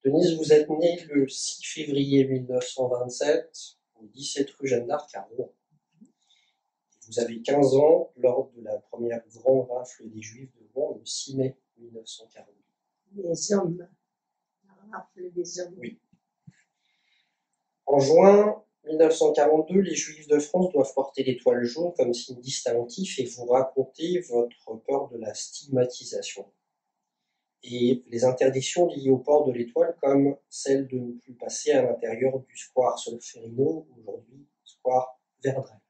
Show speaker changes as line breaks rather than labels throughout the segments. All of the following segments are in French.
Denise, vous êtes née le 6 février 1927 au 17 rue Jeanne d'Arc à Rouen. Vous avez 15 ans lors de la première grande rafle des Juifs de Rouen le 6 mai 1942.
Les hommes. La rafle des hommes.
Oui. En juin 1942, les Juifs de France doivent porter l'étoile jaune comme signe distinctif et vous racontez votre peur de la stigmatisation et les interdictions liées au port de l'étoile, comme celle de ne plus passer à l'intérieur du square Solferino, aujourd'hui square Verdrey.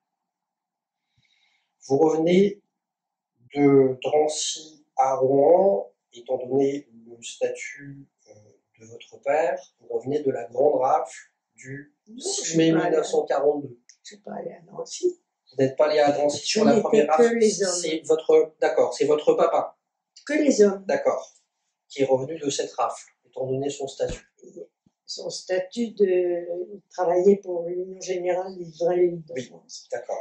Vous revenez de Drancy à Rouen, étant donné le statut de votre père, vous revenez de la grande rafle du 6 mai 1942.
Je ne suis pas allée à Drancy.
Vous n'êtes pas allé à Drancy sur la première rafle.
Que les hommes.
C'est votre papa.
Que les hommes.
D'accord. Qui est revenu de cette rafle, étant donné son statut.
Son statut de travailler pour l'Union Générale des Israélites de France.
D'accord.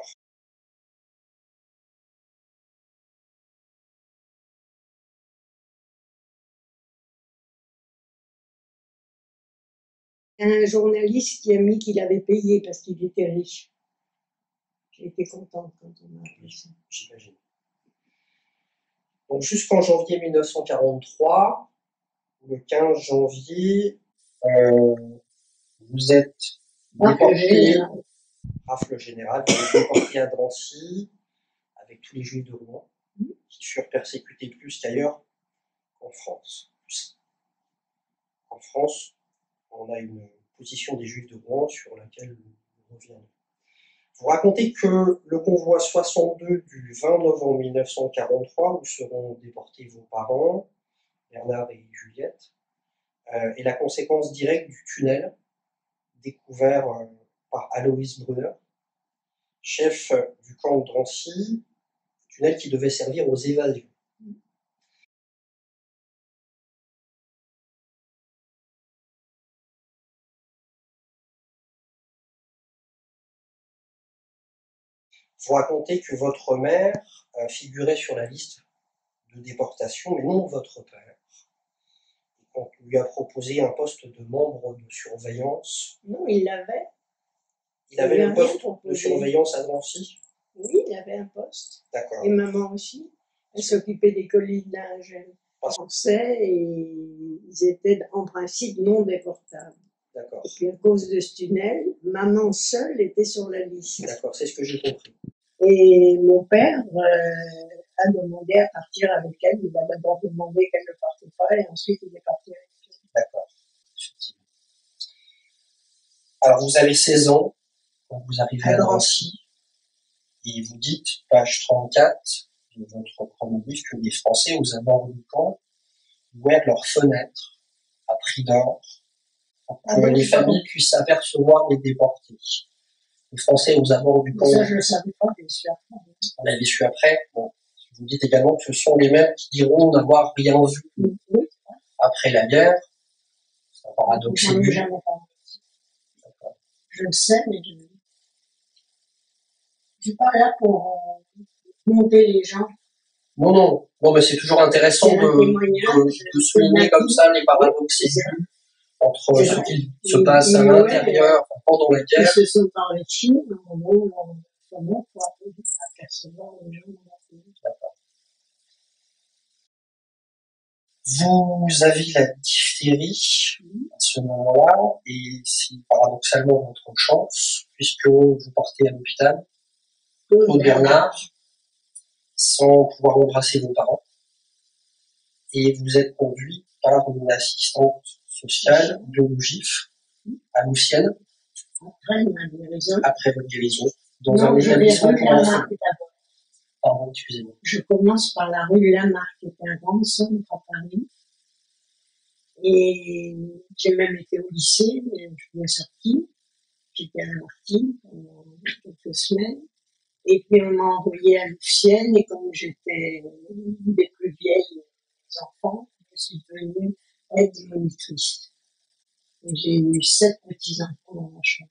Un journaliste qui a mis qu'il avait payé parce qu'il était riche. J'ai été contente quand on m'a appris ça.
J'imagine. Donc jusqu'en janvier 1943, le 15 janvier, vous êtes déporté, rafle générale, vous êtes déporté à Drancy avec tous les Juifs de Rouen qui furent persécutés plus qu'ailleurs en France. En France, on a une position des Juifs de Rouen sur laquelle nous reviendrons. Vous racontez que le convoi 62 du 20 novembre 1943, où seront déportés vos parents, Bernard et Juliette, est la conséquence directe du tunnel découvert par Aloïs Brunner, chef du camp de Drancy, tunnel qui devait servir aux évasions. Vous racontez que votre mère figurait sur la liste de déportation, mais non votre père. Et qu'on lui a proposé un poste de membre de surveillance.
Non, il l'avait.
Il avait un poste de surveillance à Drancy?
Oui, il avait un poste.
D'accord.
Et maman aussi. Elle s'occupait des colis de linge français et ils étaient en principe non déportables.
D'accord.
Et puis à cause de ce tunnel, maman seule était sur la liste.
D'accord, c'est ce que j'ai compris.
Et mon père a demandé à partir avec elle. Il a d'abord demandé qu'elle ne parte pas et ensuite il est parti avec elle.
D'accord. Alors vous avez 16 ans quand vous arrivez à Drancy et vous dites, page 34 de votre premier livre, que les Français aux abords du camp ouvrèrent leurs fenêtres à prix d'or pour que les familles puissent apercevoir les déportés. Les Français aux abords du camp.
Ça, je ne le savais pas, je l'ai su après.
On l'avait su après. Bon. Vous dites également que ce sont les mêmes qui diront n'avoir rien vu après la guerre. C'est un paradoxe.
Je n'en ai jamais parlé. Je le sais, mais je ne suis pas là pour monter les gens.
Non, mais c'est toujours intéressant de souligner comme ça les paradoxes entre ce qui se passe à l'intérieur pendant la guerre.
Ils se sont enrichis au moment où pour apercevoir les gens dans la police.
Vous avez la diphtérie à ce moment-là, et c'est paradoxalement votre chance, puisque vous partez à l'hôpital, Claude Bernard, sans pouvoir embrasser vos parents, et vous êtes conduit par une assistante sociale de l'OGIF à Moussienne, après votre guérison, dans un établissement pour enfants. Pardon, excusez-moi.
Je commence par la rue Lamarck, qui était un grand centre à Paris. Et j'ai même été au lycée, mais je suis sortie. J'étais à la Martine pendant quelques semaines. Et puis on m'a envoyée à Louvciennes, et comme j'étais une des plus vieilles enfants, je suis devenue aide-monitrice. Et j'ai eu 7 petits-enfants dans ma chambre.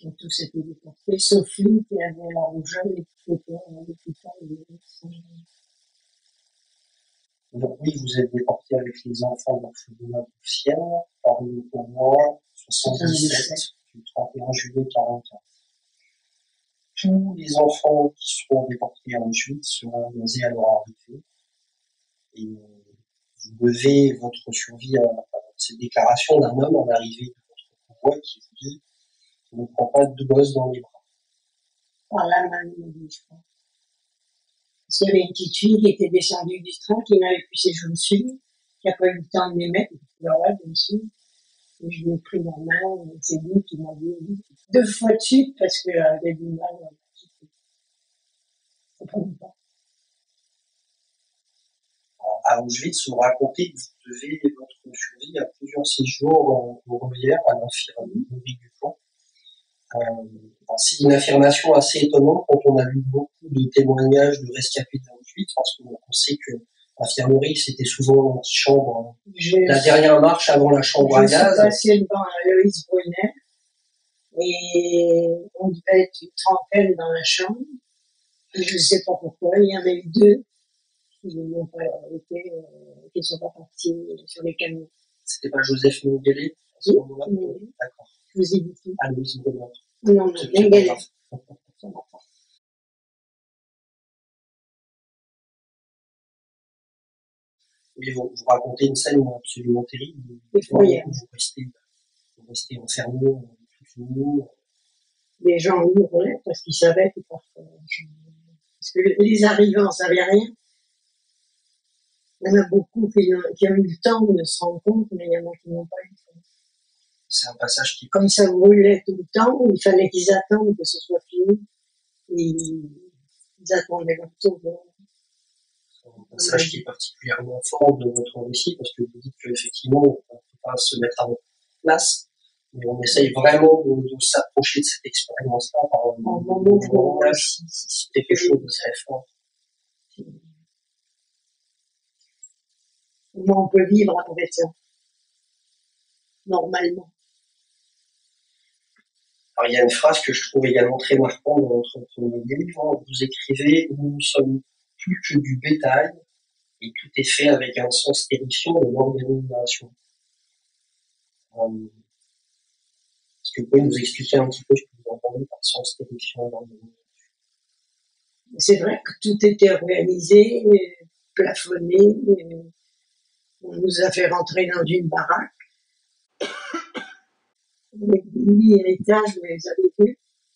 qui ont tous été déportés, sauf lui qui avait la rougeur et qui était à l'hôpital.
Donc oui, vous êtes déporté avec les enfants de l'orphelinat d'Ouffières, parmi au mois 77, du 31 juillet 44. Tous les enfants qui seront déportés à Auschwitz seront basés à leur arrivée. Et vous devez votre survie à cette déclaration d'un homme en arrivée de votre convoi qui vous dit qu'il ne prend pas de gosses dans les bras.
Par la main, je crois. Parce qu'il y avait une petite fille qui était descendue du train, qui n'avait plus ses chaussures, qui n'a pas eu le temps de les mettre, voilà, bien sûr. Et je lui ai pris la main, et c'est lui qui m'a dit 2 fois de suite parce qu'elle avait du mal à quitter. Ça prenait pas.
À Auschwitz, vous racontez que vous devez votre survie à plusieurs séjours au Relière, à l'infirmerie du camp. C'est une affirmation assez étonnante quand on a lu beaucoup de témoignages de rescapés d'Auschwitz, parce qu'on sait que l'infirmerie, c'était souvent l'antichambre, la dernière marche avant la chambre à gaz.
Je suis passée devant Aloïs Brunel, et on devait être une trentaine dans la chambre. Et je ne sais pas pourquoi, il y en a eu 2 qui n'ont pas été, qui ne sont pas partis sur les camions.
C'était pas Joseph Mengele à ce moment-là?
Oui.
D'accord.
Je vous ai dit tout.
Aloïs Brunel.
Non, Mengele.
Oui, vous racontez une scène absolument terrible. Vous restez enfermé toute une nuit.
Les gens hurlaient parce qu'ils savaient que parfois, parce que les arrivants ne savaient rien. Il y en a beaucoup qui ont eu le temps de se rendre compte, mais il y en a qui n'ont pas eu le temps.
C'est un passage qui...
Comme ça brûlait tout le temps, il fallait qu'ils attendent que ce soit fini. Et ils attendaient leur tour.
C'est un passage qui est particulièrement fort de votre récit, parce que vous dites qu'effectivement, on ne peut pas se mettre en place, mais on essaye vraiment de s'approcher de cette expérience-là par un langage. C'est quelque chose de très fort.
Comment on peut vivre avec ça, normalement.
Alors, il y a une phrase que je trouve également très marquante dans votre premier livre. Vous écrivez « Nous ne sommes plus que du bétail et tout est fait avec un sens terrifiant de l'organisation ». Est-ce que vous pouvez nous expliquer un petit peu ce que vous entendez par sens terrifiant de l'organisation?
C'est vrai que tout était organisé, plafonné. On nous a fait rentrer dans une baraque. Les 1000 héritages, vous les avez vus.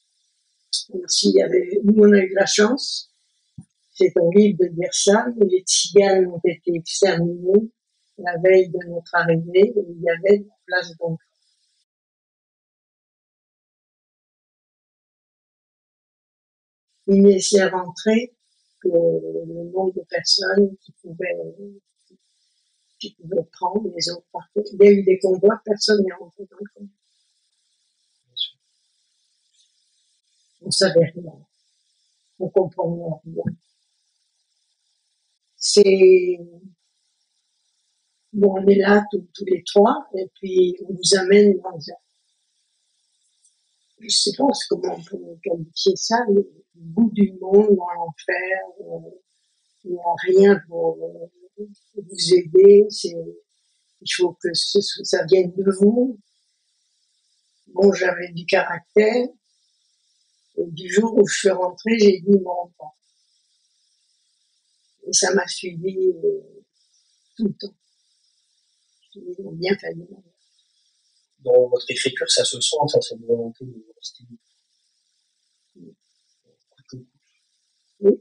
Nous, on a eu la chance, c'est horrible de dire ça, mais les tziganes ont été exterminés la veille de notre arrivée, et il y avait de la place d'emploi. Ils ne laissaient rentrer que le nombre de personnes qui pouvaient prendre, les autres partaient. Il y a eu des convois, personne n'est rentré dans le convoi. On savait rien. On comprenait rien. Bon, on est là tous les 3, et puis on vous amène dans un, je sais pas comment on peut qualifier ça, le bout du monde, dans l'enfer, il n'y a rien pour vous aider, il faut que ça vienne de vous. Bon, j'avais du caractère, et du jour où je suis rentrée, j'ai dit non, pas. Et ça m'a suivi tout le temps. Ils ont bien fallu.
Dans votre écriture, ça se sent, ça, cette volonté de rester.
Oui.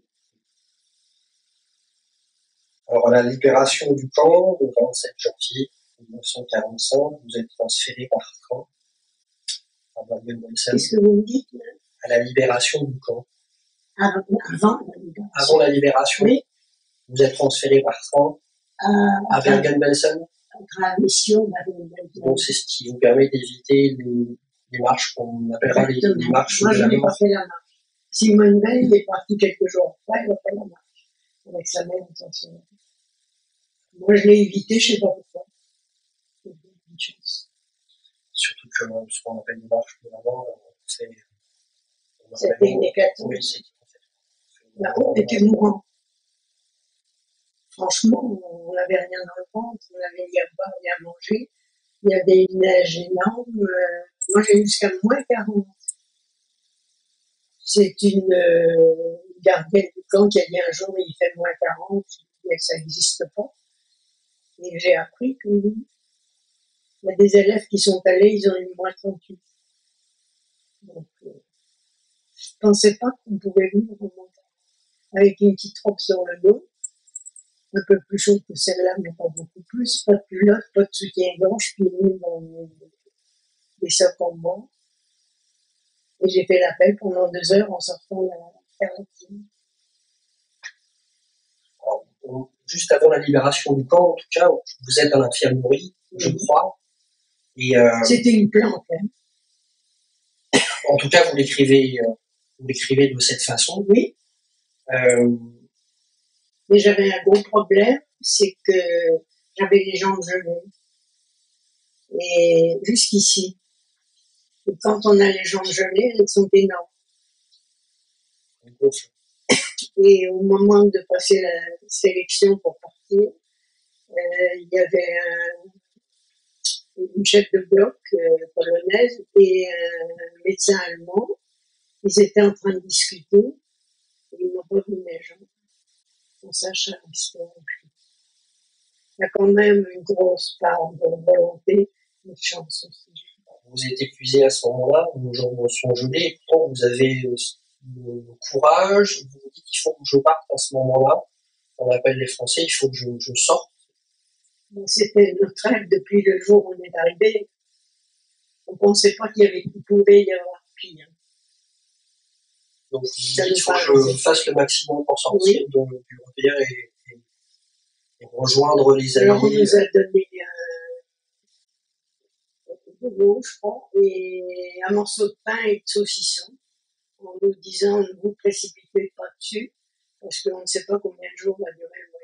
Alors, à la libération du camp, le 27 janvier 1945, vous êtes transféré par train à Bergen-Belsen.
Qu'est-ce que vous me dites là?
À la libération du camp.
Avant la libération.
Avant la libération,
oui.
Vous êtes transféré par train à Bergen-Belsen.
À mission Bergen-Belsen.
Donc, c'est ce qui vous permet d'éviter les marches qu'on appellera les marches
Moi,
de la mort.
Moi, je n'ai pas fait la marche. Simone Veil est partie quelques jours après, elle a fait la marche. Avec sa mère, attention. Moi, je l'ai évité, je ne sais pas pourquoi. Une chance.
Surtout que ce qu'on appelle les marches de la mort,
C'était une hécatombe.
Oui, c'est
Là, on était mourants. Franchement, on n'avait rien dans le ventre, on n'avait ni à boire ni à manger. Il y avait une neige énorme. Moi, j'ai eu jusqu'à -40. C'est une gardienne du camp qui a dit un jour, il fait -40, mais ça n'existe pas. Et j'ai appris que il y a des élèves qui sont allés, ils ont eu -38. Donc, je pensais pas qu'on pouvait vivre en montagne. Avec une petite robe sur le dos, un peu plus chaude que celle-là, mais pas beaucoup plus, pas de culotte, pas de soutien-gorge, puis dans des sacs en bois. Et j'ai fait l'appel pendant 2 heures en sortant de la quarantaine.
Juste avant la libération du camp, en tout cas, vous êtes dans l'infirmerie, je crois. Et
c'était une plante. Hein.
En tout cas, vous l'écrivez de cette façon.
Oui. Mais j'avais un gros problème, c'est que j'avais les jambes gelées. Et jusqu'ici. Et quand on a les jambes gelées, elles sont énormes. Et au moment de passer la sélection pour partir, il y avait une chef de bloc polonaise et un médecin allemand. Ils étaient en train de discuter et ils m'ont revu mes jambes. On sache l'histoire. Il y a quand même une grosse part de volonté, de chance aussi.
Vous êtes épuisé à ce moment-là, vos jambes sont gelées, et pourtant vous avez le courage, vous vous dites qu'il faut que je parte à ce moment-là. On appelle les Français, il faut que je sorte.
C'était notre rêve depuis le jour où on est arrivé. On ne pensait pas qu'il pouvait y avoir pire.
Donc vous dites qu'il faut que je fasse le maximum pour sortir du repère et rejoindre les alliés.
Alors on nous a donné un boulot, je crois, et un morceau de pain et de saucisson, en nous disant ne vous précipitez pas dessus, parce qu'on ne sait pas combien de jours va durer le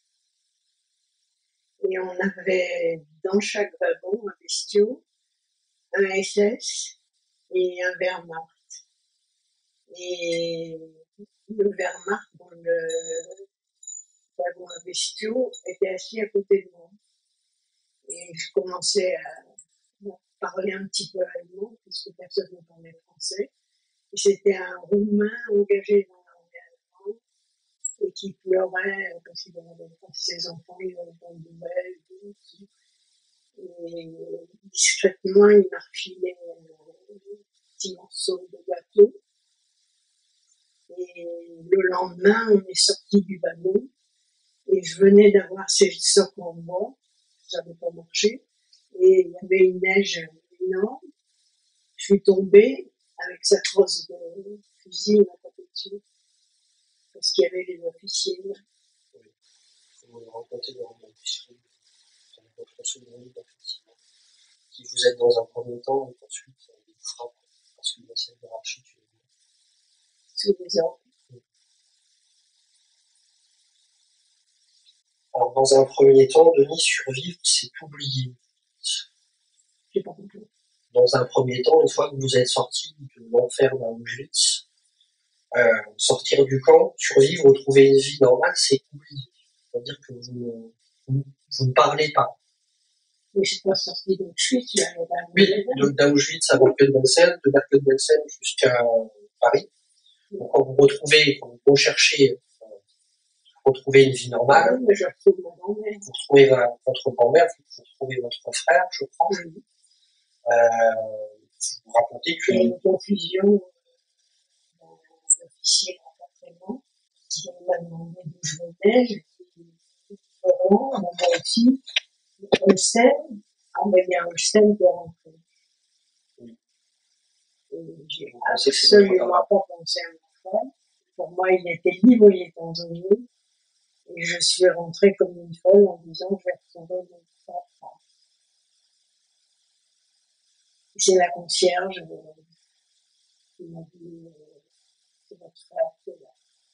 voyage. Et on avait dans chaque wagon un bestiau, un SS et un Wehrmacht. Et le Wehrmacht dans le wagon à bestiaux était assis à côté de moi. Et je commençais à parler un petit peu allemand, puisque personne ne parlait français. Et c'était un Roumain engagé dans l'armée allemande et qui pleurait parce qu'il avait ses enfants, il avait pas de nouvelles. Et discrètement, il m'a refilé un petit morceau de gâteau. Et le lendemain, on est sorti du wagon et je venais d'avoir ces socs en bois, ça n'avait pas marché, et il y avait une neige énorme. Je suis tombée avec sa crosse de fusil à côté dessus, parce qu'il y avait les officiers.
Oui, il faut rencontrer les officiers, votre souvenir, effectivement, qui vous êtes dans un premier temps, et ensuite ils vous frappent, parce que c'est une hiérarchie,
sous les ordres.
Alors, dans un premier temps, Denis, survivre, c'est oublier.
J'ai pas compris.
Dans un premier temps, une fois que vous êtes sorti de l'enfer d'Auschwitz, sortir du camp, survivre, retrouver une vie normale, c'est oublier. C'est-à-dire que vous ne parlez pas.
Mais je suis pas sortie d'Auschwitz, je l'avais pas.
Oui, d'Auschwitz à Bergen-Belsen, de Bergen-Belsen jusqu'à Paris. Donc, quand vous recherchez retrouver une vie normale,
mais je retrouve ma grand-mère.
Vous retrouvez votre grand-mère, vous retrouvez votre frère, je crois.
Oui.
Vous racontez que...
Il y a une confusion dans l'officier d'entraînement qui m'a demandé d'où je venais. J'ai dit Laurent, moi aussi, Holstein. Ah ben il y a Holstein qui est rentré.
Oui.
Et j'ai absolument pas pensé à mon frère. Pour moi, il était libre, il était en zone. Et je suis rentrée comme une folle en disant je vais retrouver mon frère. C'est la concierge qui m'a dit c'est votre frère qui est là.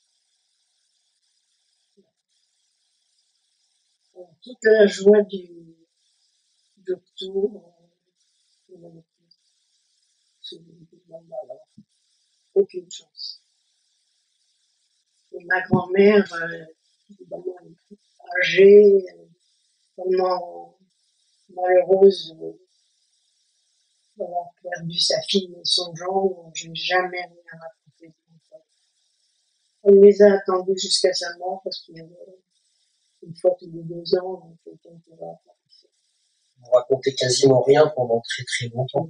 Toute la joie d'octobre, bon, alors, aucune chance. Et ma grand-mère, évidemment, âgée, vraiment malheureuse d'avoir perdu sa fille et son gendre, je n'ai jamais rien raconté. On les a attendus jusqu'à sa mort parce qu'il y avait une fois tous les 2 ans quelqu'un qui va apparaître.
Vous racontez quasiment rien pendant très très longtemps.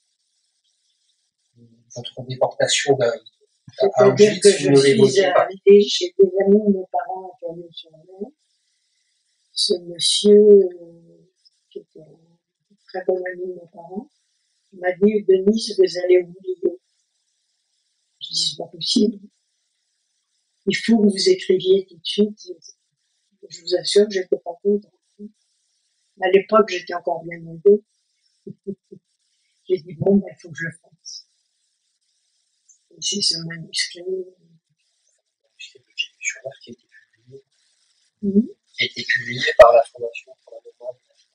Votre déportation
c'est-à-dire que je suis arrivée chez des amis de mes parents à Cagnes-sur-Mer. Ce monsieur, qui était un très bon ami de mes parents, m'a dit, Denise, vous allez oublier. Je dis, c'est pas possible. Il faut que vous écriviez tout de suite. Je vous assure que j'étais pas contente. À l'époque, j'étais encore bien élevée. J'ai dit, bon, il faut que je le fasse. Et c'est ce manuscrit.
Qui a été publié. Qui a été publié par la Fondation pour la mémoire.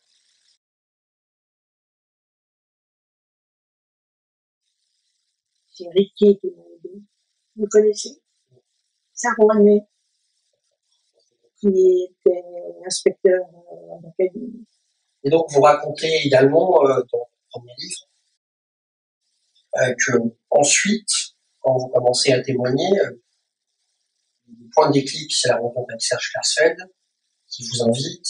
C'est Riquet qui m'a aidé. Vous connaissez? Sarouanet, qui était inspecteur à l'académie.
Et donc, vous racontez également dans votre premier livre que ensuite, quand vous commencez à témoigner, le point de déclic, c'est la rencontre avec Serge Klarsfeld, qui vous invite.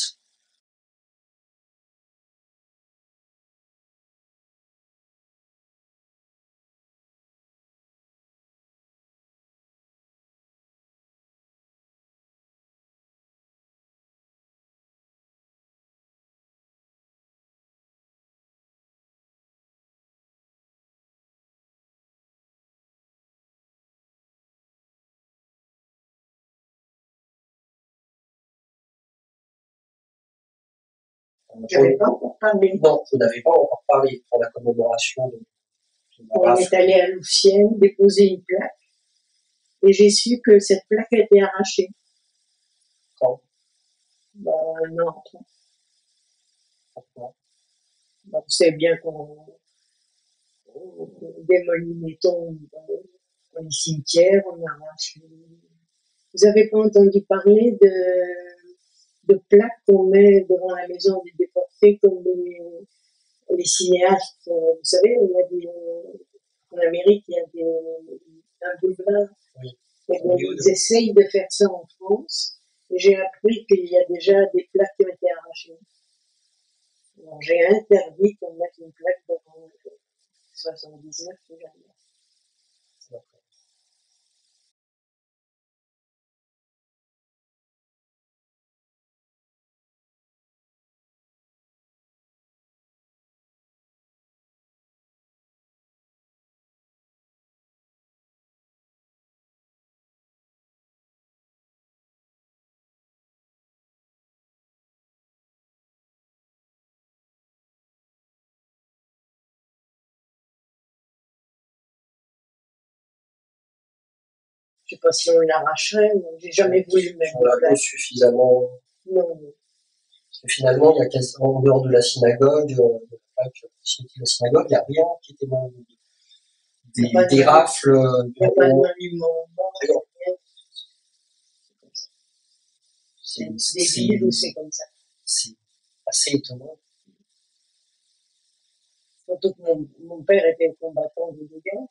J'avais pas encore parlé.
Non, vous n'avez pas encore parlé pour la commémoration de
on est allé à Louvciennes déposer une plaque et j'ai su que cette plaque a été arrachée.
Quand?
Non.
Pourquoi?
Vous savez bien qu'on démolit les tombes dans les cimetières, on arrache. Vous avez pas entendu parler de plaques qu'on met devant la maison des déportés comme les cinéastes, vous savez, il y a en Amérique, il y a un boulevard.
Oui.
Et donc, ils essayent de faire ça en France. Et j'ai appris qu'il y a déjà des plaques qui ont été arrachées. Alors, j'ai interdit qu'on mette une plaque devant 79 également. Je sais pas si on l'arracherait, mais j'ai jamais voulu mettre
de plaque. Suffisamment.
Non.
Parce que finalement, il y a quasiment en dehors de la synagogue, de la synagogue, il n'y a rien qui était dans des rafles.
Il n'y a pas de monument. C'est des villes où c'est comme ça.
C'est assez étonnant.
Surtout que mon père était combattant de guerre.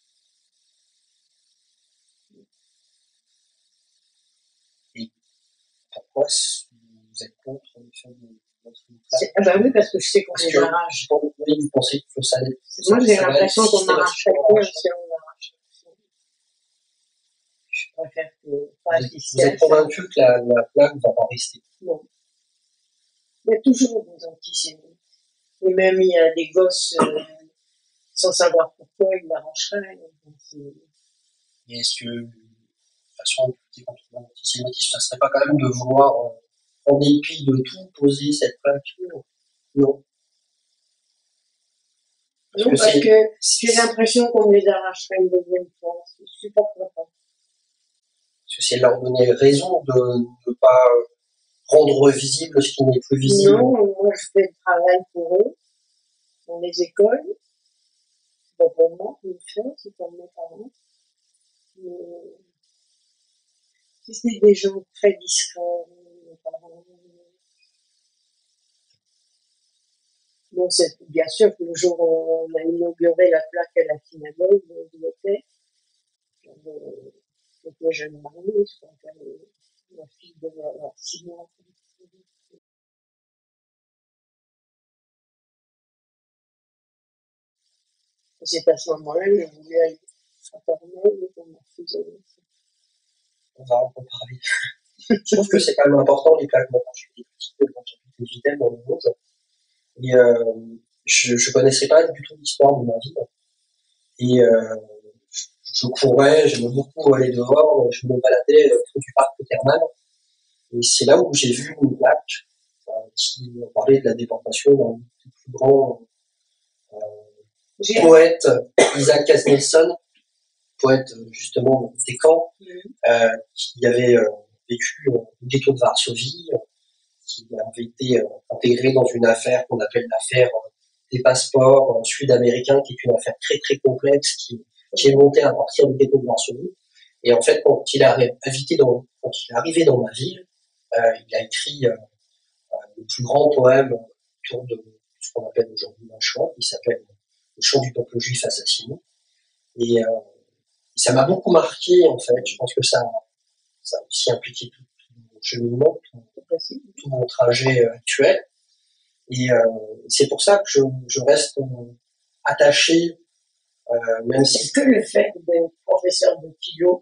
Et pourquoi vous êtes contre le fait de mettre une plaque?
Ah bah oui, parce que je sais qu'on les arrache.
Oui, vous pensez qu'il faut ça aller.
Moi, j'ai l'impression qu'on arrache quelqu'un si on l'arrache. Je préfère que pas assister.
Vous êtes convaincu que la plaque ne va pas rester? Non.
Il y a toujours des antisémites. Et même, il y a des gosses, sans savoir pourquoi, ils l'arracheraient.
Et est-ce que, de toute façon, de lutter contre l'antisémitisme, ça serait pas quand même de vouloir, en dépit de tout, poser cette plaque? Non.
Non, parce que j'ai l'impression qu'on les arracherait une deuxième fois. Je suis pas contente.
Parce que si elle leur donnait raison de ne pas rendre visible ce qui n'est plus visible.
Non, moi je fais le travail pour eux, dans les écoles. pas pour moi de le faire, c'est pour mes parents. Si c'est des gens très discrets, mes parents. Bon, c'est bien sûr que le jour où on a inauguré la plaque à la synagogue, je l'étais. J'étais jeune mariée, je crois que ma fille devait avoir 6 mois. Et c'est à ce moment-là que j'ai voulu aller à Cornell et qu'on m'a refusé.
On va en parler. Je trouve que c'est quand même important, les plaques. Moi, quand j'étais petit, quand j'habitais Vitel dans le Vosges, et je connaissais pas du tout l'histoire de ma ville. Et je courais, j'aimais beaucoup aller dehors, je me baladais autour du parc thermal. Et c'est là où j'ai vu une plaque qui parlait de la déportation d'un des plus grand poète, Isaac Asnelson, poète justement des camps, qui avait vécu au ghetto de Varsovie, qui avait été intégré dans une affaire qu'on appelle l'affaire des passeports sud-américains, qui est une affaire très très complexe, qui est montée à partir du ghetto de Varsovie. Et en fait, quand il est arrivé dans ma ville, il a écrit le plus grand poème autour de ce qu'on appelle aujourd'hui la Shoah, qui s'appelle Le chant du peuple juif assassiné. Et ça m'a beaucoup marqué, en fait. Je pense que ça a aussi impliqué tout mon cheminement, tout mon trajet actuel. Et c'est pour ça que je reste attaché, même si...
Est-ce que le fait d'être professeur de philo,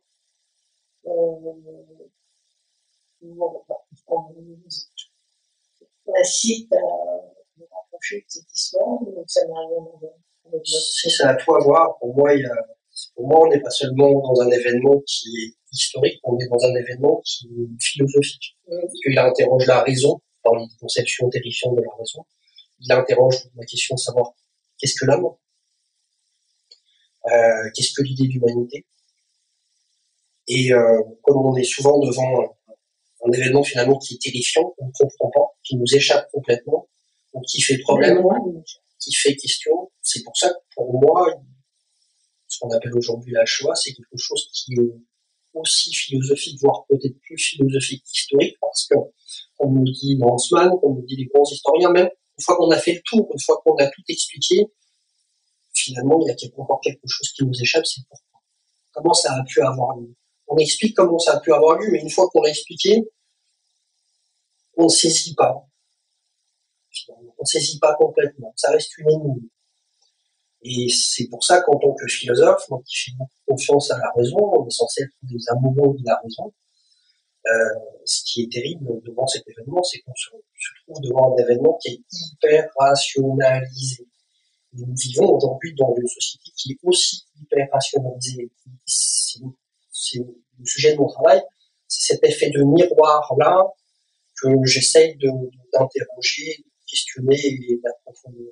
incite à me rapprocher de cette histoire, donc ça n'a rien à voir.
Si ça a tout à voir, pour moi, on n'est pas seulement dans un événement qui est historique, on est dans un événement qui est philosophique. Il interroge la raison, dans les conceptions terrifiantes de la raison. Il interroge la question de savoir qu'est-ce que l'homme, qu'est-ce que l'idée d'humanité. Et comme on est souvent devant un événement finalement qui est terrifiant, qu'on ne comprend pas, qui nous échappe complètement, ou qui fait problème, qui fait question, c'est pour ça que pour moi, ce qu'on appelle aujourd'hui la Shoah, c'est quelque chose qui est aussi philosophique, voire peut-être plus philosophique qu'historique, parce que, comme nous dit Lanzmann, comme nous dit les grands historiens, même une fois qu'on a fait le tour, une fois qu'on a tout expliqué, finalement, il y a encore quelque chose qui nous échappe, c'est pourquoi. Comment ça a pu avoir lieu. On explique comment ça a pu avoir lieu, mais une fois qu'on l'a expliqué, on ne saisit pas. Finalement. On ne saisit pas complètement. Ça reste une énigme. Et c'est pour ça qu'en tant que philosophe, moi qui fais beaucoup confiance à la raison, on est censé être des amoureux de la raison. Ce qui est terrible devant cet événement, c'est qu'on se trouve devant un événement qui est hyper rationalisé. Nous vivons aujourd'hui dans une société qui est aussi hyper rationalisée. C'est le sujet de mon travail, c'est cet effet de miroir-là que j'essaye d'interroger, de questionner et d'approfondir.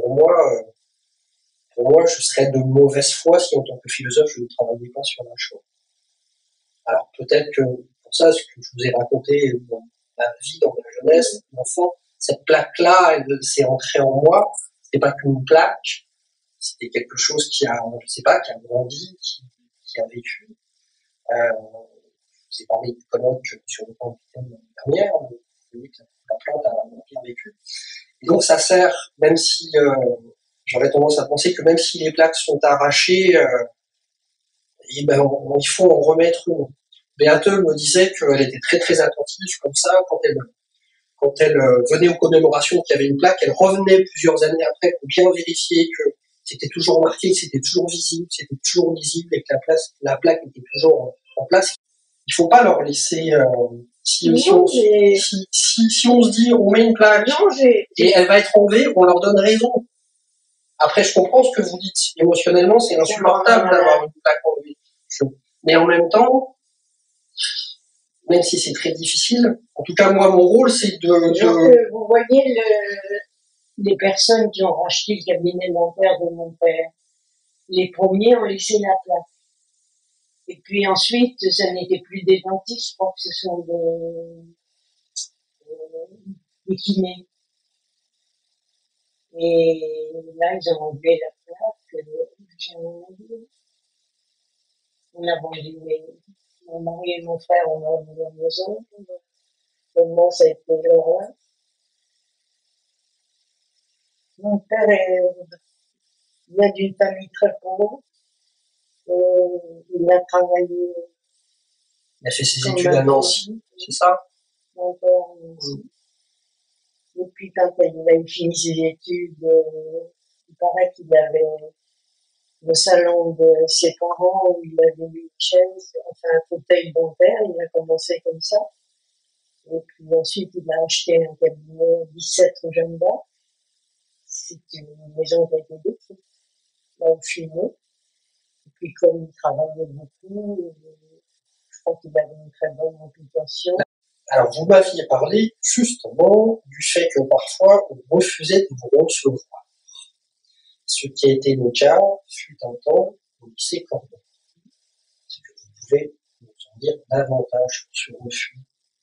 Pour moi, je serais de mauvaise foi si en tant que philosophe, je ne travaillais pas sur la chose. Alors peut-être que pour ça, ce que je vous ai raconté dans ma vie, dans ma jeunesse, l'enfant, cette plaque-là, elle s'est ancrée en moi. C'était pas qu'une plaque, c'était quelque chose qui a, je sais pas, qui a grandi, qui a vécu. Je vous ai parlé de colloque sur le plan de l'année dernière, vous voyez que la plante a bien vécu. Et donc ça sert, même si j'aurais tendance à penser que même si les plaques sont arrachées, et ben il faut en remettre une. Beate me disait qu'elle était très très attentive comme ça quand elle venait aux commémorations qu'il y avait une plaque, elle revenait plusieurs années après pour bien vérifier que c'était toujours marqué, que c'était toujours visible, que c'était toujours lisible et que la plaque était toujours en place. Il faut pas leur laisser si on se dit on met une plaque et elle va être enlevée, on leur donne raison. Après, je comprends ce que vous dites. Émotionnellement, c'est insupportable d'avoir une plaque enlevée. Mais en même temps, même si c'est très difficile, en tout cas, moi, mon rôle, c'est de...
Vous voyez les personnes qui ont racheté le cabinet dentaire de mon père. Les premiers ont laissé la plaque. Et puis ensuite, ça n'était plus des dentistes, je crois que ce sont des kinés. Et là, ils ont enlevé la plaque. j'ai rien à dire. On a vendu mon mari et mon frère, on a vendu la maison. Moi, ça a été l'horreur. Mon père vient d'une famille très pauvre. Il a travaillé
Il a fait ses
comme
études à Nancy, c'est ça?
mon père, Nancy. Et puis quand il a fini ses études, il paraît qu'il avait le salon de ses parents où il avait eu une chaise, enfin un fauteuil dentaire, il a commencé comme ça. Et puis ensuite, il a acheté un cabinet 17 rue Jeanne d'Arc. C'est une maison qui a été détruite, là où je suis née. Et puis comme il travaillait beaucoup, je crois qu'il avait une très bonne réputation.
Alors, vous m'aviez parlé justement du fait que parfois on refusait de vous recevoir. Ce qui a été le cas, fut un temps, au lycée Cordon. Est-ce que vous pouvez nous en dire davantage sur ce refus?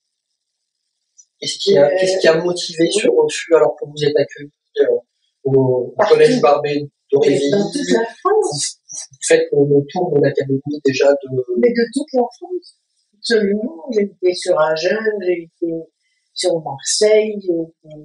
Qu'est-ce qui a motivé ce refus alors que vous êtes accueilli au collège Barbé d'Aurevilly?
Dans toute la France.
Vous faites le tour de l'académie déjà de...
Mais de toute la France. Absolument. J'ai été sur Agen, j'ai été sur Marseille, j'ai été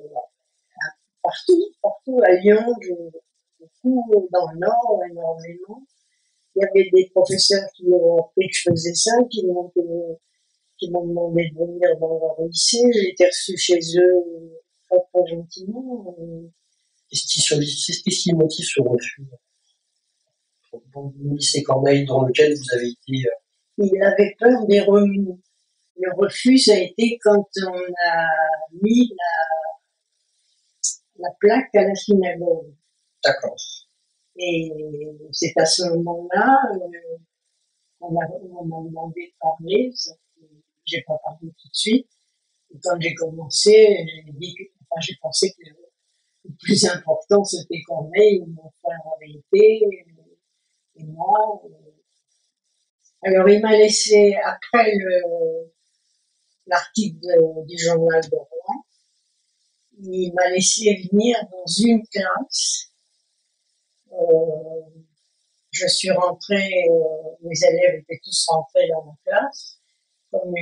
partout, à Lyon, beaucoup dans le Nord, énormément. Il y avait des professeurs qui ont appris que je faisais ça, qui m'ont demandé de venir dans leur lycée. J'ai été reçue chez eux très, très gentiment.
Qu'est-ce qui motive ce refus? Dans le lycée Corneille dans lequel vous avez été...
Il avait peur des remous. Le refus, ça a été quand on a mis la plaque à la synagogue.
D'accord.
Et c'est à ce moment-là qu'on m'a demandé de parler. J'ai pas parlé tout de suite. Et quand j'ai commencé, j'ai pensé que le plus important c'était Corneille, où mon frère avait été, et moi. Alors il m'a laissé, après l'article du journal de Rouen, il m'a laissé venir dans une classe. Je suis rentrée, les élèves étaient tous rentrés dans ma classe, comme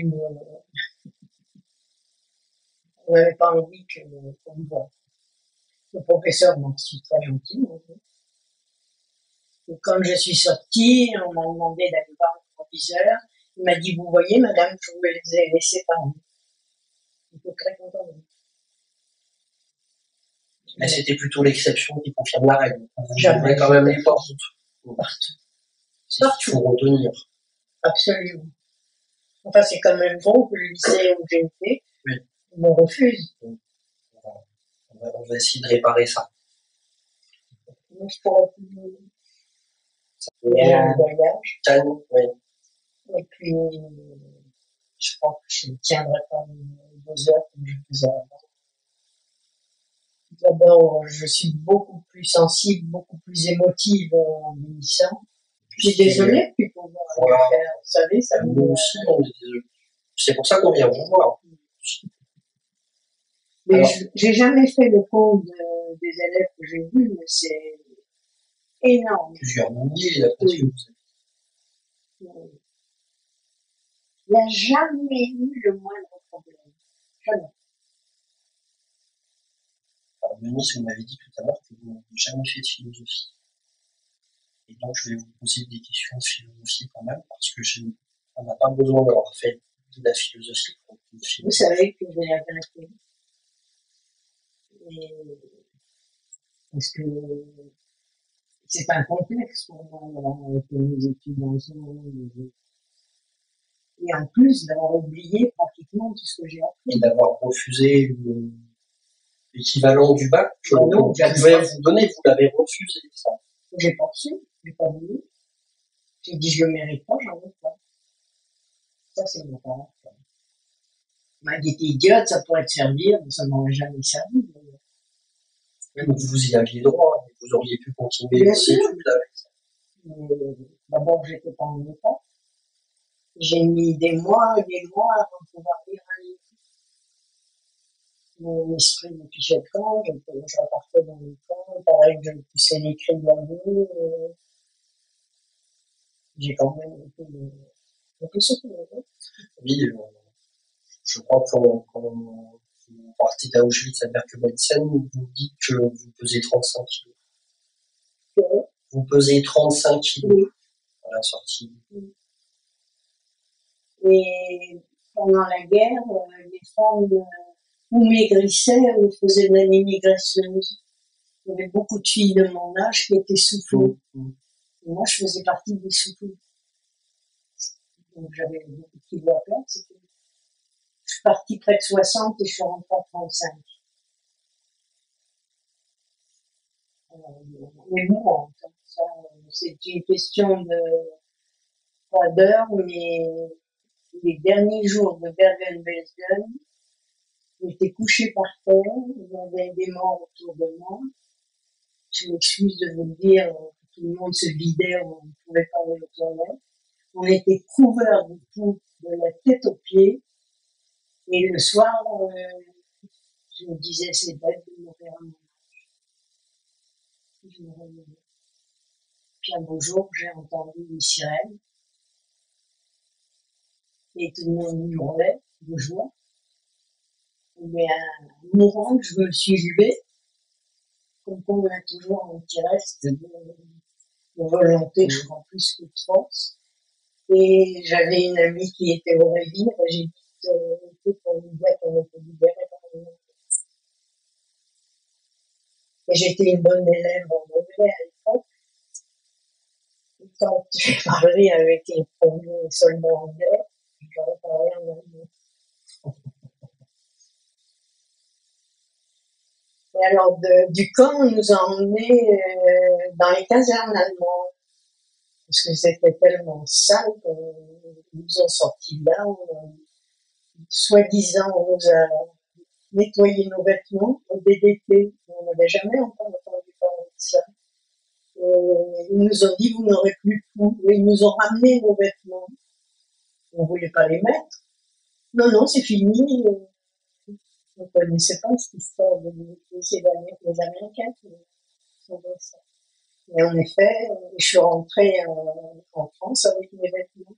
on n'avait pas envie qu'on me voie. Le professeur m'en suis très gentil. Et quand je suis sortie, on m'a demandé d'aller voir le proviseur. Il m'a dit, vous voyez, madame, je vous les ai laissés parler. J'étais très content de lui.
Mais c'était plutôt l'exception qui confirme la règle.
Jamais.
Quand même les portes.
Partout.
C'est ce qu'il faut retenir.
Absolument. Enfin, c'est quand même bon que le lycée où j'ai été,
oui,
me refuse.
On va essayer de réparer ça.
Moi, je pourrais plus. J'ai un voyage.
Calme, oui.
Et puis, je crois que je ne tiendrai pas 2 heures comme je faisais avant. D'abord, je suis beaucoup plus sensible, beaucoup plus émotive en vieillissant. Je suis désolée de ne pas pouvoir le faire. Vous savez, ça me...
Nous aussi, on est désolé. C'est pour ça qu'on vient vous voir.
Mais alors, j'ai jamais fait le compte des élèves que j'ai vus, mais c'est énorme.
Plusieurs milliers, d'après ce que vous savez.
Il n'y a jamais eu le moindre problème. Jamais.
Alors, Denis, vous m'avez dit tout à l'heure que vous n'avez jamais fait de philosophie. Et donc, je vais vous poser des questions de philosophie quand même, parce que on n'a pas besoin d'avoir fait de la philosophie pour une philosophie.
Vous savez que j'ai la vérité. Parce que c'est un complexe pour moi, avec mes études ensemble. Et en plus d'avoir oublié pratiquement tout ce que j'ai appris.
Et d'avoir refusé l'équivalent du bac que
on
pouvait vous donner, vous l'avez refusé, ça.
J'ai pas reçu, j'ai pas voulu. J'ai dit je le mérite pas, j'en veux pas. Ça c'est mon caractère. Il m'a dit t'es idiote, ça pourrait te servir, mais ça m'aurait jamais servi.
Mais vous y aviez droit, vous auriez pu continuer vos études avec ça.
D'abord j'étais pas en état. J'ai mis des mois avant de pouvoir lire un livre. mon esprit me fichait de camp, je repartais dans le camp, pareil que je poussais les cris de la vie, j'ai quand même un peu secoué.
Oui, je crois que quand vous partez d'Auschwitz à Bergen-Belsen, vous dites que vous pesez 35 kilos. Vous pesez 35 kilos à la sortie.
Et pendant la guerre, les femmes ou maigrissaient ou faisaient de l'anémie graisseuse. Il y avait beaucoup de filles de mon âge qui étaient soufflées. Et moi, je faisais partie des soufflées. Donc, j'avais beaucoup de kilos à perdre. Je suis partie près de 60 et je suis rentrée à 35. Mais bon, ça, c'est une question de pas d'heure, mais les derniers jours de Bergen-Belsen, j'étais couchée par terre, il y avait des morts autour de moi. Je m'excuse de vous le dire, tout le monde se vidait, on ne pouvait pas aller aux toilettes. On était couverts de tout, de la tête aux pieds. Et le soir, je me disais, c'est bête de mourir à mon âge. Je me réveillais. Puis un beau jour, j'ai entendu une sirène. Et tout le monde hurlait de joie. Mais un mourant, je me suis levée. Comme on a toujours un petit reste de volonté, je crois, plus que de force. Et j'avais une amie qui était au Révire, et j'ai dit pour lui dire qu'on était libérés par le monde. Et j'étais une bonne élève en anglais à l'époque. Quand j'ai parlé avec les premiers soldats anglais, j'aurais parlé en anglais. Et alors, du camp, on nous a emmenés dans les casernes allemandes. Parce que c'était tellement sale qu'on nous a sortis de là. Soi-disant, on nous a nettoyé nos vêtements au DDT. On n'avait jamais encore entendu parler de ça. Ils nous ont dit, vous n'aurez plus de coups. Ils nous ont ramené nos vêtements. On ne voulait pas les mettre. Non, non, c'est fini. On ne connaissait pas cette histoire de les Américains qui ont fait ça. Et en effet, je suis rentrée en France avec mes vêtements.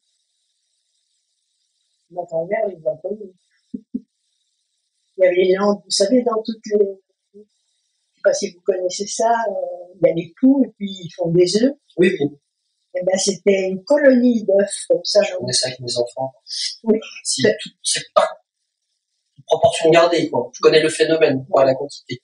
Ma grand-mère les a connus. Il y avait les langues, vous savez, dans toutes les... Je ne sais pas si vous connaissez ça, il y a les poules et puis ils font des œufs.
Oui, oui.
Et ben c'était une colonie d'œufs, comme ça.
Je connais ça avec mes enfants.
Oui.
C'est pas une proportion gardée, quoi. Je connais le phénomène, pas la quantité.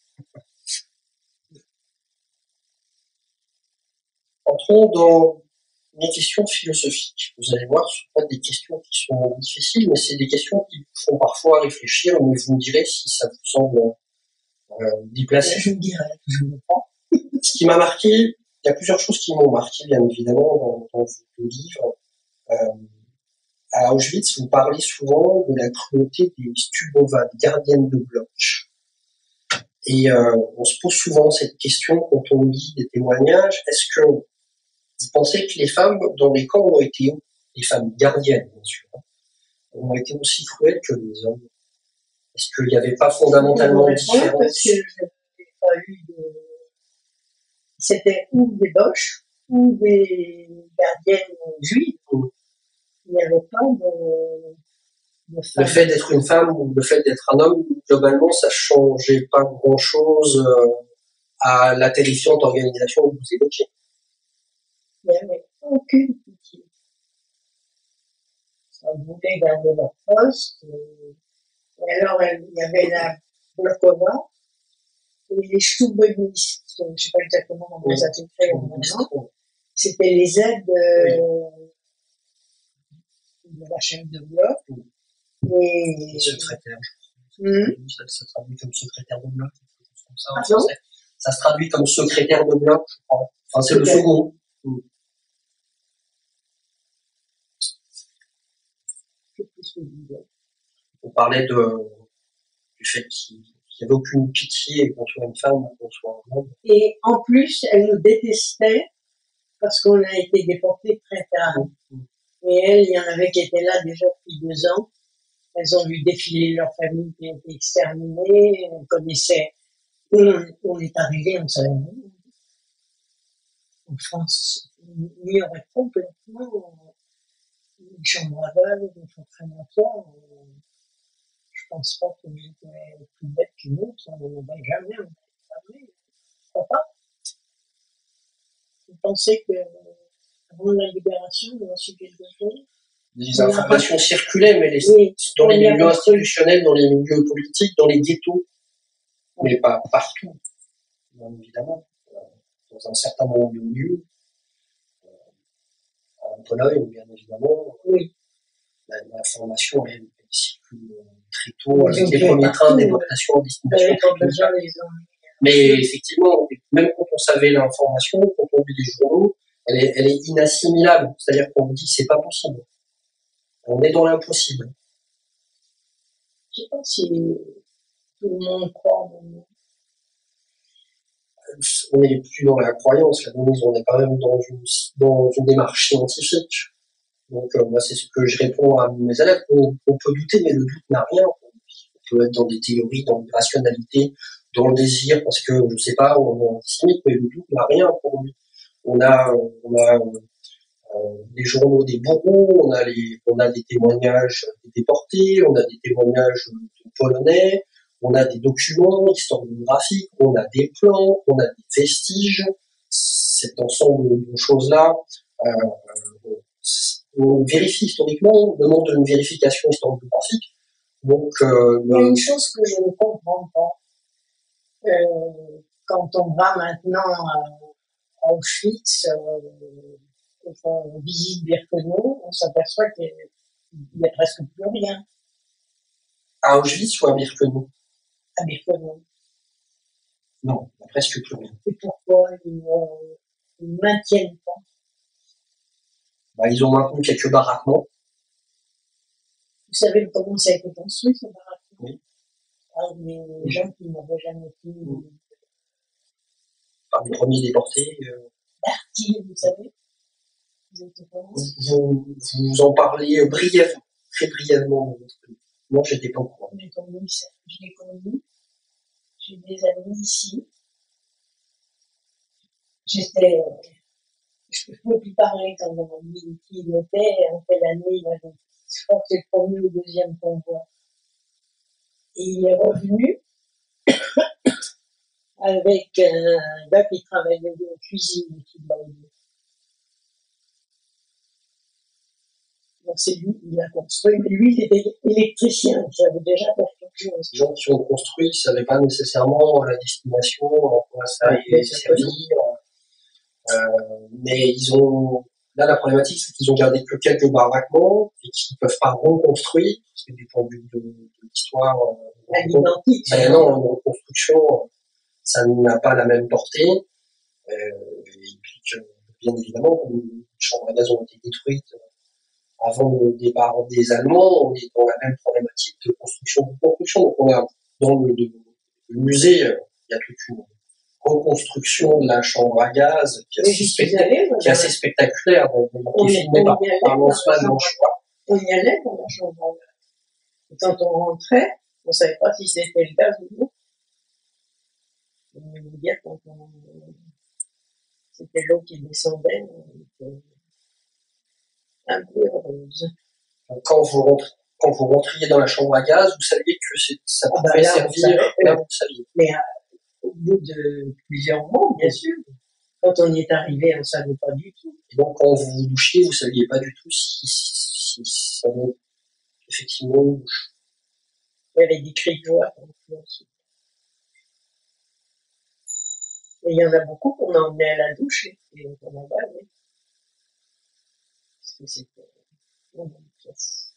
Entrons dans une question philosophique. Vous allez voir, ce ne sont pas des questions qui sont difficiles, mais c'est des questions qui font parfois réfléchir, mais vous me direz si ça vous semble déplacé.
Je vous dirai, je ne pas.
Ce qui m'a marqué, il y a plusieurs choses qui m'ont marqué, bien évidemment, dans vos livres. À Auschwitz, vous parlez souvent de la cruauté des Stubova, gardiennes de bloc. Et on se pose souvent cette question quand on lit des témoignages. Est-ce que vous pensez que les femmes dans les camps ont été, les femmes gardiennes, bien sûr, ont été aussi cruelles que les hommes? Est-ce qu'il n'y avait pas fondamentalement de différence?
Parce que je n'ai pas eu de... C'était ou des boches, ou des gardiennes juives. Il n'y avait pas de
le fait d'être une femme ou le fait d'être un homme, globalement, ça changeait pas grand-chose à la terrifiante organisation que vous évoquiez.
Il n'y avait aucune pitié. Ça voulait garder leur poste. Et alors, il y avait la Blokova et les Stubbenistes. Je ne sais pas exactement comment ça s'écrit en allemand. C'était les aides de la chaîne de bloc.
Et secrétaire, ça se traduit comme secrétaire de bloc, comme ça, en français. Ça se traduit comme secrétaire de bloc, je crois. Enfin, c'est le second. On parlait du fait qu'il n'y avait aucune pitié qu'on soit une femme ou qu'on soit un homme.
Et en plus, elle nous détestait parce qu'on a été déportés très tard. Et elle, il y en avait qui étaient là déjà depuis 2 ans. elles ont vu défiler leur famille qui a été exterminée, on connaissait, on est arrivé, on savait rien. En France, il y aurait complètement une chambre à vol, une fonction. Je pense pas que j'étais plus bête qu'une autre, on n'aurait jamais, je crois pas. Vous pensez que avant la libération, on a su quelque chose?
Les informations circulaient, mais dans les milieux institutionnels, dans les milieux politiques, dans les ghettos, mais pas partout, bien évidemment. Dans un certain nombre de lieux, en Pologne, bien évidemment,
oui.
L'information, elle circule très tôt avec les premiers trains de déportation en destination. Mais effectivement, même quand on savait l'information, quand on lit les journaux, elle est inassimilable. C'est-à-dire qu'on dit c'est pas possible. On est dans l'impossible.
Je sais pas si tout le monde croit.
On n'est plus dans la croyance, là, on est quand même dans une démarche scientifique. Donc, c'est ce que je réponds à mes élèves. On peut douter, mais le doute n'a rien. On peut être dans des théories, dans une rationalité, dans le désir, parce que, je sais pas, on est antisémite, mais le doute n'a rien pour lui. On a les journaux des bourreaux, on a des témoignages des déportés, on a des témoignages de Polonais, on a des documents historiographiques, on a des plans, on a des vestiges. Cet ensemble de choses-là, on vérifie historiquement, on demande une vérification historiographique. Donc,
il y a une chose que je ne comprends pas. Quand on va maintenant à Auschwitz, quand on visite Birkenau, on s'aperçoit qu'il n'y a presque plus rien.
À Auschwitz ou à Birkenau?
À Birkenau.
Non, il n'y a presque plus rien.
Et pourquoi ils ne maintiennent pas?
Ils ont maintenu quelques baraquements.
Vous savez comment ça a été construit, ce baraquement?
Oui.
Mais les gens qui n'avaient jamais pu.
Par les premiers déportés.
D'Arty, vous savez?
Vous en parlez brièvement, très brièvement. Moi, j'étais pas au courant.
Je l'ai connu. J'ai des amis ici. Je ne pouvais plus parler quand on m'a dit qui il était, en quelle année il avait. Je crois que c'est le premier ou deuxième convoi. Et il est revenu avec un gars qui travaillait en cuisine qui l'a aidé. Donc c'est lui, il a construit, mais lui, il était électricien, il savait déjà faire quelque chose.
Les gens qui ont construit ne savaient pas nécessairement la destination, en quoi ça allait servir. Mais là, la problématique, c'est qu'ils ont gardé que quelques baraquements et qu'ils ne peuvent pas reconstruire, parce que du point de vue de l'histoire, non, une reconstruction, ça n'a pas la même portée. Et puis que, bien évidemment, les chambres à gaz ont été détruites avant le départ des Allemands, on est dans la même problématique de construction. Donc on a dans le musée, il y a toute une reconstruction de la chambre à gaz qui est assez spectaculaire, qui est filmée par Lanzmann dans Choix.
On y allait dans la chambre à gaz. Et quand on rentrait, on ne savait pas si c'était le gaz ou non. On voulait vous dire quand c'était l'eau qui descendait, on était un peu heureuse.
Quand vous rentriez dans la chambre à gaz, vous saviez que ça pouvait servir. Là, vous saviez.
Mais au bout de plusieurs mois, bien sûr. Quand on y est arrivé, on ne savait pas du tout.
Et donc, quand vous vous douchiez, vous ne saviez pas du tout si ça allait effectivement douche.
Il y avait des cris de joie. Et il y en a beaucoup qu'on a emmené à la douche et on en va, oui. Parce que c'était une pièce.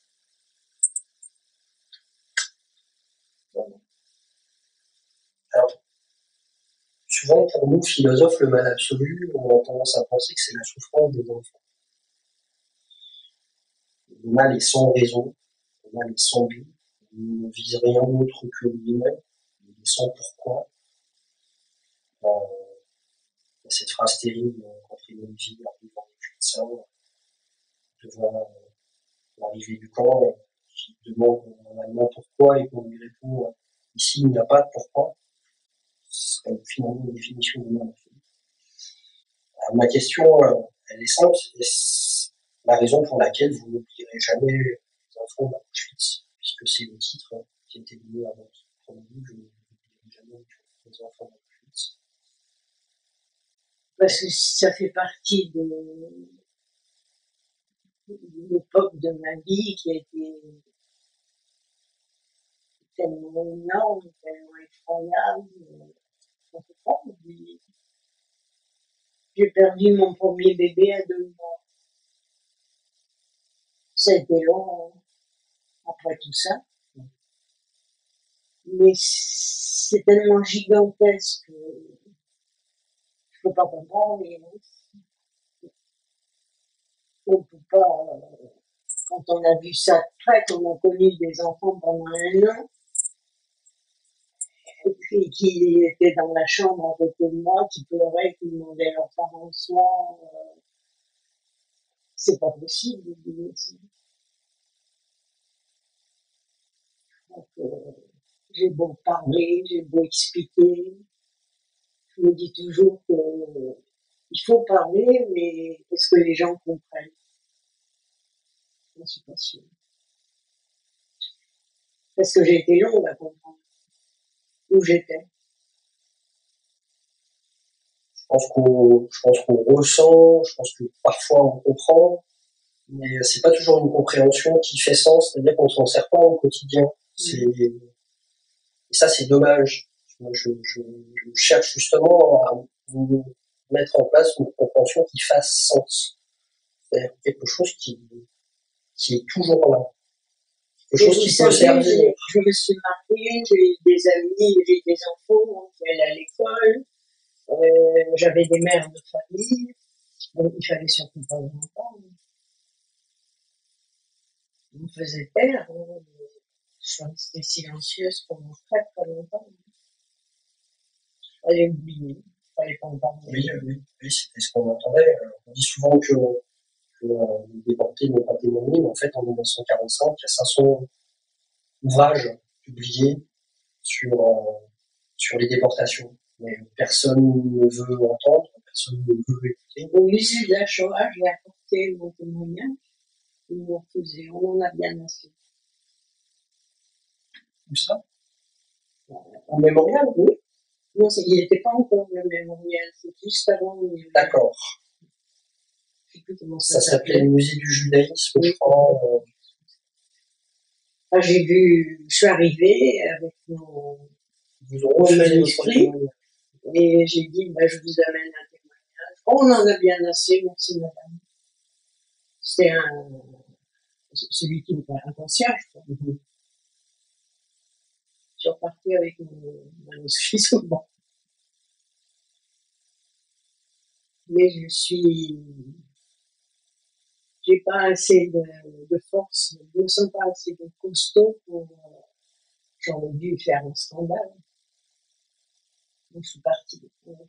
Voilà.
Alors, souvent, pour nous, philosophes, le mal absolu, on a tendance à penser que c'est la souffrance des enfants. Le mal est sans raison, le mal est sans but, il ne vise rien d'autre que lui-même, il est sans pourquoi. Il y a cette phrase terrible quand Trilogie arrive dans les puits de sang, devant l'arrivée du camp, qui demande en allemand pourquoi et qu'on lui répond ici il n'y a pas de pourquoi, ce serait finalement une définition de merde. Alors, ma question, elle est simple, c'est la raison pour laquelle vous n'oublierez jamais les enfants d'Auschwitz, puisque c'est le titre qui a été donné à votre premier livre, je n'oublierai jamais les enfants d'Auschwitz.
Parce que ça fait partie de l'époque de ma vie qui a été tellement énorme, tellement effroyable. On peut pas oublier. J'ai perdu mon premier bébé à 2 mois. Ça a été long après tout ça. Mais c'est tellement gigantesque que je peux pas comprendre. On peut pas, quand on a vu ça de près, qu'on a connu des enfants pendant 1 an, et puis qui étaient dans la chambre à côté de moi, qui pleuraient, qui demandaient leurs parents le soir, c'est pas possible d'oublier ça. Donc, j'ai beau parler, j'ai beau expliquer, je me dis toujours que il faut parler, mais est-ce que les gens comprennent? Je ne suis pas sûre. Parce que j'ai été longue à comprendre où j'étais.
Je pense qu'on ressent, je pense que parfois on comprend, mais c'est pas toujours une compréhension qui fait sens, c'est-à-dire qu'on s'en sert pas au quotidien. Et ça, c'est dommage. Je cherche justement à mettre en place une compréhension qui fasse sens. C'est-à-dire quelque chose qui est toujours là. Quelque chose qui peut servir.
Je me suis mariée, j'ai des amis, j'ai des enfants, on fait à l'école, j'avais des mères de famille, donc il fallait surtout pas en entendre. On me faisait taire, je suis restée silencieuse pendant très très longtemps. Il fallait oublier, il fallait pas en parler.
Oui, c'était ce qu'on entendait. On dit souvent que les déportés n'ont pas témoigné, mais en fait, en 1945, il y a 500 ouvrages publiés sur les déportations. Mais personne ne veut entendre, personne ne veut écouter.
Au musée de la Shoah, j'ai apporté mon témoignage. Ils m'ont refusé, on en a bien assez.
Où ça? Au mémorial?
Oui. Non, il n'était pas encore le mémorial, c'est juste avant le mémorial.
D'accord.
Je sais plus comment
ça s'appelait le musée du judaïsme,
oui.
Je crois.
J'ai vu, je suis arrivée avec mon manuscrit et j'ai dit, je vous amène un témoignage. On en a bien assez, merci madame. C'est celui qui me fait un concierge. Je suis repartie avec mon manuscrit souvent. Mais j'ai pas assez de force, je ne sens pas assez de costaud pour, j'aurais dû faire un scandale. Donc je suis partie.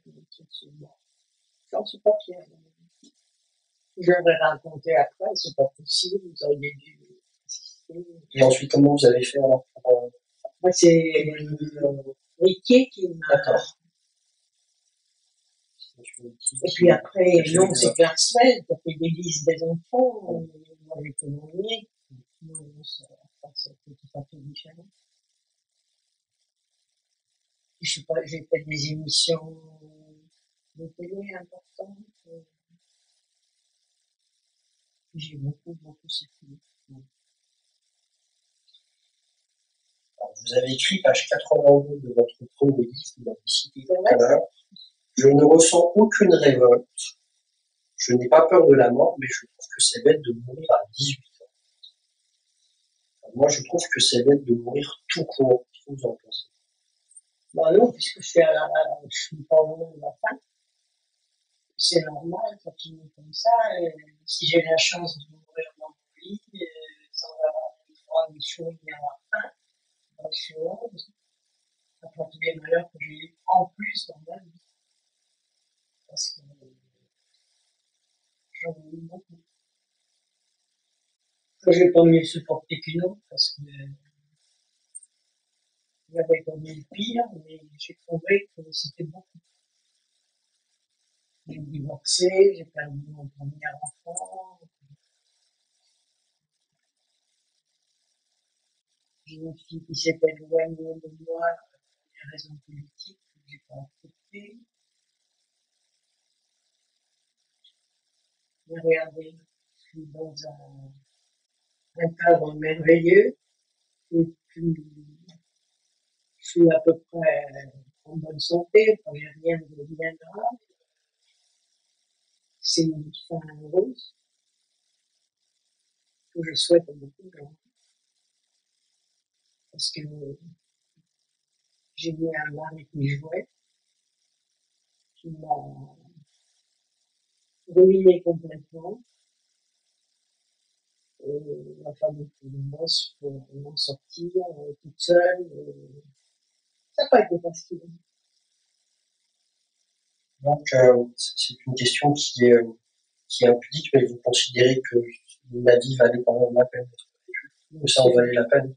J'en suis pas fière. Je l'aurais raconté après, c'est pas possible, vous auriez dû assister.
Et ensuite, comment vous avez fait alors
Moi, c'est Riquier qui m'a.
D'accord.
Et puis après, non, c'est Klarsfeld, qui a fait des listes des enfants, moi j'ai témoigné. C'est tout à fait différent. J'ai fait des émissions de télé importantes. J'ai beaucoup circulé.
Vous avez écrit page 82 de votre premier livre, vous l'avez cité tout à l'heure. Je ne ressens aucune révolte. Je n'ai pas peur de la mort, mais je trouve que c'est bête de mourir à 18 ans. Moi, je trouve que c'est bête de mourir tout court. Qu'est-ce que vous en pensez?
Non, puisque je suis pas au moment de la fin. C'est normal, ça finit comme ça. Et si j'ai la chance de mourir dans mon lit, sans avoir une fois des choses bien à la fin, je suis heureuse. Après tous les malheurs que j'ai eu en plus dans ma vie. Parce que j'en ai eu beaucoup. j'ai pas mieux supporté qu'une autre parce que j'avais connu le pire, mais j'ai trouvé que c'était beaucoup. J'ai divorcé, j'ai perdu mon premier enfant, j'ai une fille qui s'est éloignée de moi pour des raisons politiques que j'ai pas acceptées. Mais regardez, je suis dans un cadre merveilleux, et puis je suis à peu près en bonne santé, quand j'ai rien de bien grave. C'est une fin heureuse que je souhaite à beaucoup de gens. Parce que j'ai eu un mari qui jouait, qui m'a ruiné complètement. Et il a fallu que je bosse pour m'en sortir toute seule. Ça n'a pas été facile.
Donc, c'est une question qui est impudique, mais vous considérez que la vie valait quand même la peine d'être vécue, que ça en valait la peine.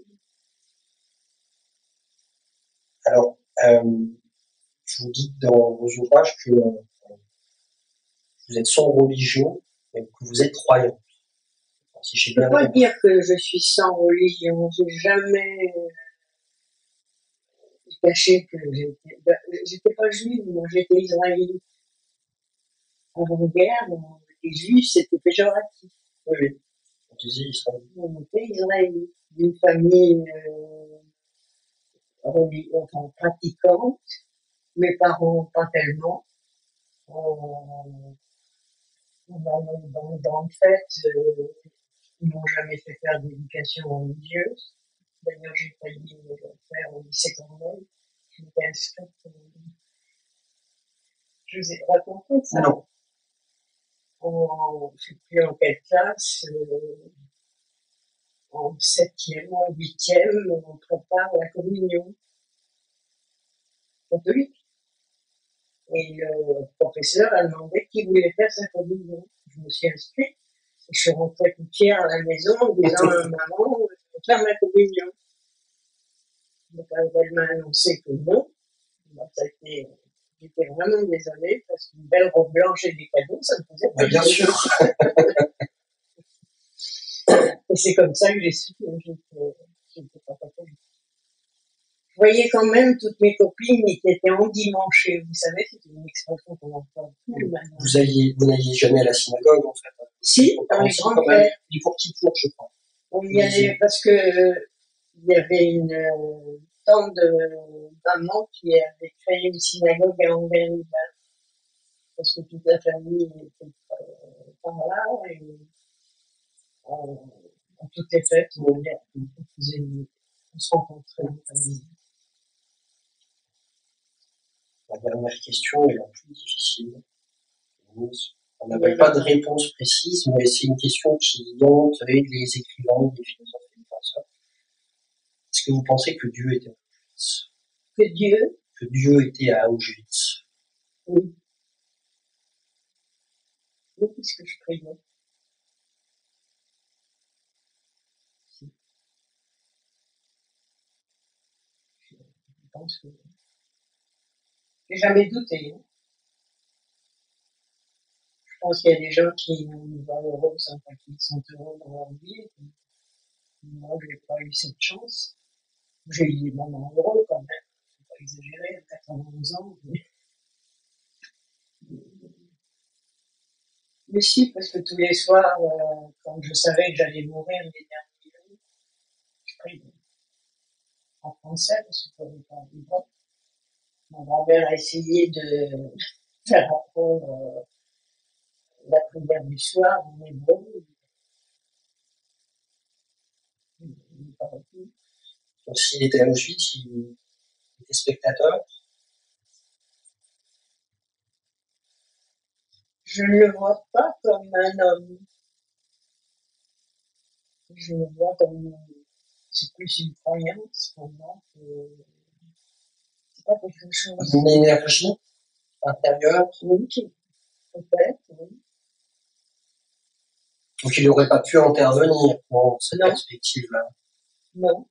Alors, vous dites dans vos ouvrages que vous êtes sans religion, mais que vous êtes croyant. Si
je ne peux pas dire que je suis sans religion. J'ai jamais caché que j'étais pas juive, moi j'étais israélite. Avant-guerre, les juifs c'était péjoratif.
Oui, on disait israélite.
On était israélite, d'une famille enfin, pratiquante. Mes parents pas tellement. Dans le fait, ils m'ont jamais fait faire d'éducation religieuse. D'ailleurs, j'ai failli le faire au lycée Cornell. J'étais inscrite. Je vous ai raconté ça.
Non.
Je sais plus en quelle classe, en 7e, en 8e, on prépare la communion catholique. Et le professeur a demandé qui voulait faire sa communion. Je me suis inscrite. Et je suis rentrée toute fière à la maison en disant à maman, je vais faire ma communion. Donc, elle m'a annoncé que non. Donc, j'étais vraiment désolée parce qu'une belle robe blanche et des cadeaux, ça me faisait
pas bien sûr.
Et c'est comme ça que j'ai su que j'étais pas catholique. Je voyais quand même toutes mes copines qui étaient endimanchées. Vous savez, c'est une expression qu'on entend plus maintenant.
Vous n'alliez jamais à la synagogue, en fait?
Si, dans les grandes fêtes.
Du pour Kippour, je crois.
On y allait parce que il y avait une tante de maman qui avait créé une synagogue à Anvers, parce que toute la famille était par là, et à toutes les fêtes, on se rencontrait en famille.
La dernière question est la plus difficile. On n'avait pas de réponse précise, mais c'est une question qui hante les écrivains, les philosophes et les penseurs. Est-ce que vous pensez que Dieu était à Auschwitz? Que Dieu était à Auschwitz?
Oui. Oui, puisque je priais. Je pense que j'ai jamais douté. Hein. Je pense qu'il y a des gens qui ont une voix heureuse, enfin, qui sont heureux dans leur vie. Moi, je n'ai pas eu cette chance. J'ai eu des moments heureux quand même. Faut pas exagérer, à 91 ans. Mais si, parce que tous les soirs, quand je savais que j'allais mourir les derniers jours, je priais. En français, parce que je ne pouvais pas vivre. Mon grand-père a essayé de faire apprendre la prière du soir en hébreu.
Donc, s'il était à Auschwitz, il était spectateur.
Je ne le vois pas comme un homme. Je le vois comme c'est plus une croyance pour moi que c'est pas quelque chose.
Une énergie intérieure.
Oui, peut-être, oui.
Donc il n'aurait pas pu intervenir dans cette
Non.
perspective-là.
Non.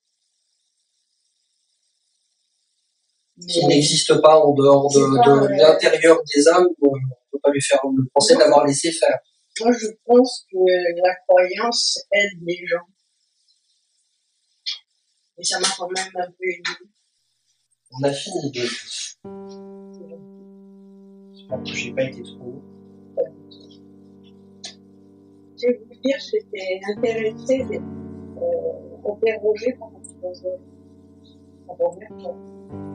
S'il n'existe pas en dehors de l'intérieur des âmes, on ne peut pas lui faire le procès d'avoir laissé faire.
Moi, je pense que la croyance aide les gens. Et ça m'a quand même un peu aidé.
On a fini de... J'espère que j'ai pas été trop...
Je vais vous dire, j'étais intéressée d'être interrogée pendant 3 heures.